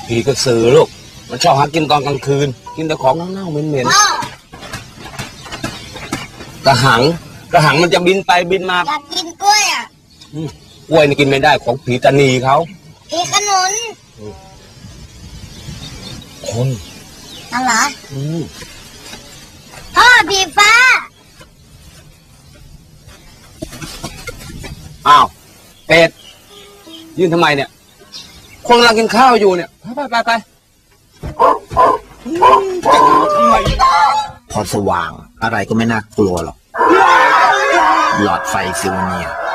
ผีกระสือลูกมันชอบหากินตอนกลางคืนกินแต่ของเน่าๆเหม็นๆกระหังมันจะบินไปบินมาอยากกินกล้วยอ่ะกล้วยนี่กินไม่ได้ของผีตานีเขาผีขนุนคนนั่นเหรอพ่อผีฟ้าอ้าวเป็ดยืนทำไมเนี่ยคนกำลังกินข้าวอยู่เนี่ยไปทำไมพอสว่างอะไรก็ไม่น่ากลัวหรอกหลอดไฟซิลเนีย